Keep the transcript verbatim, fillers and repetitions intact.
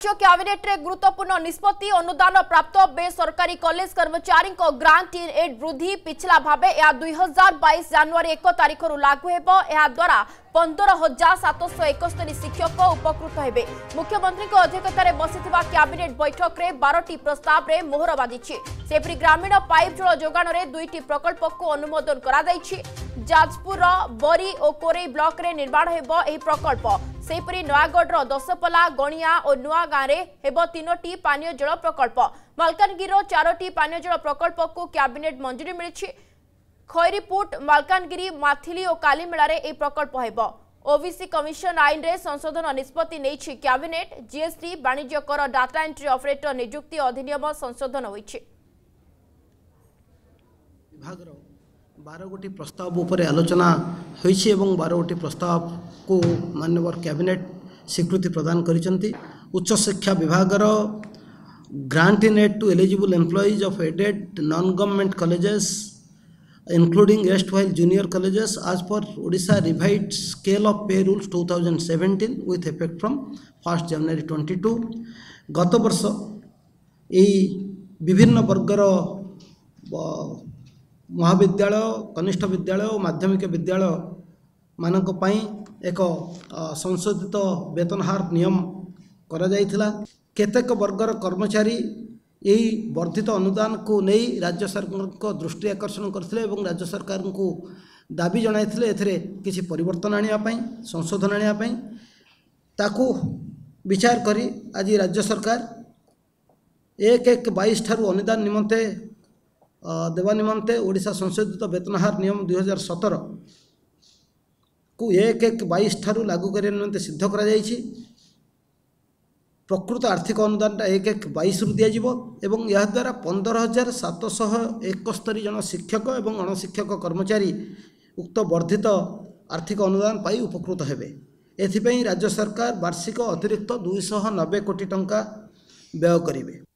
राज्य कैबिनेट रे गुरुत्वपूर्ण निष्पत्ति अनुदान प्राप्त बेसरकारी कॉलेज कर्मचारी ग्रांट इन एड वृद्धि पिछला भावे या दुई हजार बैश जनवरी एक तारिख लागू हेबो। या द्वारा पंद्रह हजार सातश एकस्तरी शिक्षक उपकृत हेबे। मुख्यमंत्री अध्यक्षतार बसिथिबा कैबिनेट बैठक रे बारह प्रस्ताव रे मोहर बाजिछि। सेपरि ग्रामीण पाइप जल जोगाण रे दुईटी प्रकल्प को अनुमोदन करा दैछि। जाजपुर बरी और कोरेई ब्लॉक रे निर्माण हेबो एही प्रकल्प। सेपरि नयागढ़ दशपला गणिया और नुआ गाँव में हेबो तीनोटी पानीय जल प्रकल्प। मालकानगिरी चारोटी पानीय जल प्रकल्प को कैबिनेट मंजूरी मिली। खैरीपुट मालकानगिरी माथिली और कालीमेला रे ए प्रकल्प हेबो। ओबीसी कमिशन आईन रे संशोधन निष्पत्ति नेछि कैबिनेट। जीएसटी वाणिज्य कर डाटा एंट्री ऑपरेटर नियुक्ति अधिनियम संशोधन होइछि। विभाग बारह गोटी प्रस्ताव उपर आलोचना होइछि एवं बारह गोटी प्रस्ताव को माननीय कैबिनेट स्वीकृति प्रदान करिसंती। उच्च शिक्षा विभाग grant in aid to eligible employees of aided non government colleges including erstwhile junior colleges as per Odisha revised scale of pay rules twenty seventeen with effect from first January twenty-two। गत वर्ष यही विभिन्न वर्गर महाविद्यालय कनिष्ठ विद्यालय और माध्यमिक विद्यालय मानक पई एक संशोधित वेतन हार नियम करा जायथिला। केतेक वर्गर कर्मचारी यही वर्धित अनुदान को नहीं राज्य सरकार को दृष्टि आकर्षण करथिले एवं राज्य सरकार को दाबी जणाइथिले एथरे किछि परिवर्तन आनिया पई संशोधन आनिया पई। ताकू विचार करी आज राज्य सरकार एक एक बाईस ठारू अनुदान निमंते देवा निमंते ओडिशा संशोधित वेतन हार नियम दुई हजार सतर को एक एक बाईस ठारू लागू करने निमंते सिद्ध करा जायछि। प्रकृत आर्थिक अनुदान एक एक बैश रु दि एवं यह द्वारा पंद्रह हजार सातश एकस्तरी जन शिक्षक एवं अणशिक्षक कर्मचारी उक्त वर्धित आर्थिक अनुदान पाई उपकृत हेबे। एथिपई राज्य सरकार वार्षिक अतिरिक्त दुईश नब्बे कोटी टंका व्यय करिवे।